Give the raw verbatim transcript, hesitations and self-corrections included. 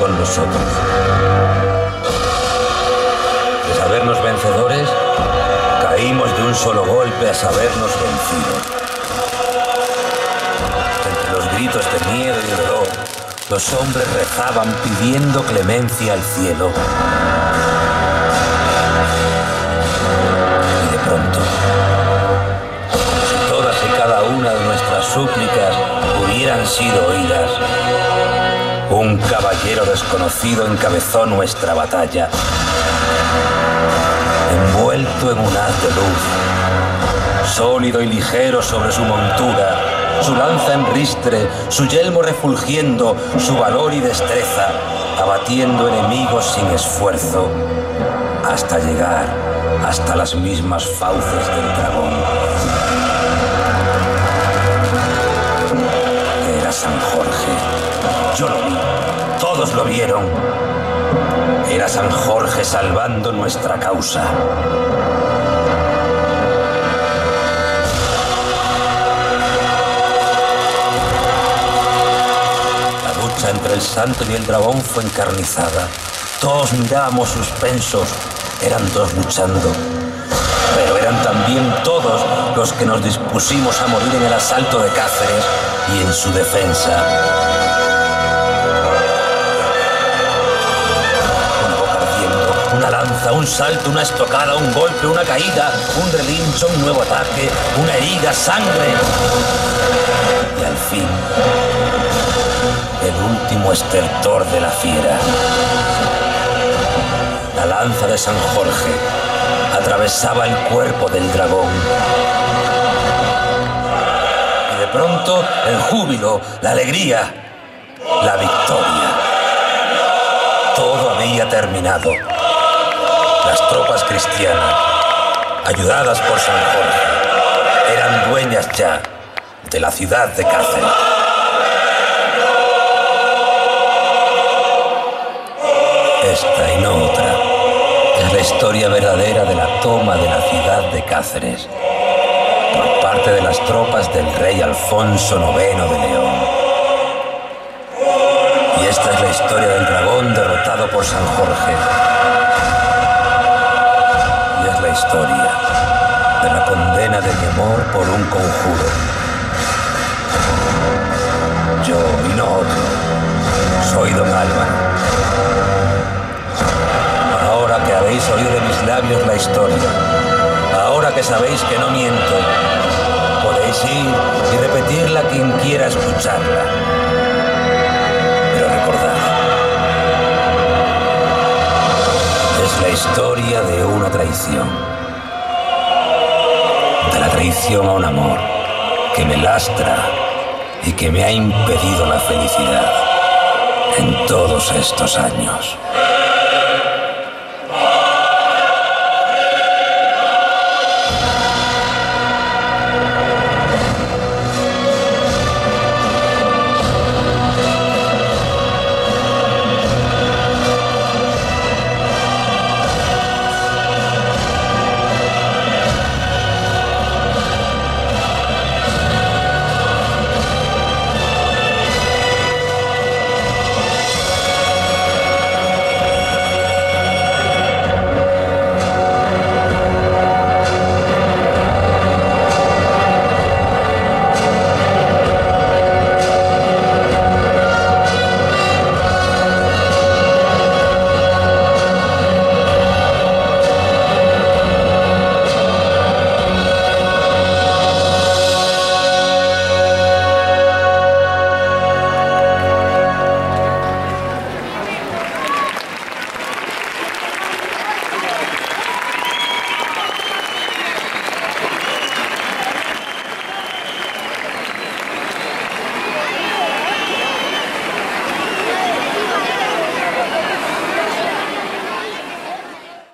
con nosotros. De sabernos vencedores, caímos de un solo golpe a sabernos vencidos. Entre los gritos de miedo y dolor, los hombres rezaban pidiendo clemencia al cielo. Y de pronto, como si todas y cada una de nuestras súplicas hubieran sido oídas, un caballero desconocido encabezó nuestra batalla. Envuelto en un haz de luz, sólido y ligero sobre su montura, su lanza en ristre, su yelmo refulgiendo, su valor y destreza, abatiendo enemigos sin esfuerzo, hasta llegar hasta las mismas fauces del dragón. Era San Jorge. Yo lo vi, todos lo vieron. Era San Jorge salvando nuestra causa. La lucha entre el santo y el dragón fue encarnizada. Todos mirábamos suspensos. Eran dos luchando. Pero eran también todos los que nos dispusimos a morir en el asalto de Cáceres y en su defensa. Una lanza, un salto, una estocada, un golpe, una caída, un relincho, un nuevo ataque, una herida, sangre. Y al fin, el último estertor de la fiera. La lanza de San Jorge atravesaba el cuerpo del dragón. Y de pronto, el júbilo, la alegría, la victoria. Todo había terminado. Las tropas cristianas, ayudadas por San Jorge, eran dueñas ya de la ciudad de Cáceres. Esta y no otra es la historia verdadera de la toma de la ciudad de Cáceres por parte de las tropas del rey Alfonso noveno de León. Y esta es la historia del dragón derrotado por San Jorge. La historia de la condena de mi amor por un conjuro. Yo y no otro soy don Álvaro. Ahora que habéis oído de mis labios la historia, ahora que sabéis que no miento, podéis ir y repetirla a quien quiera escucharla. Pero recordad, es la historia de una traición. De la traición a un amor que me lastra y que me ha impedido la felicidad en todos estos años.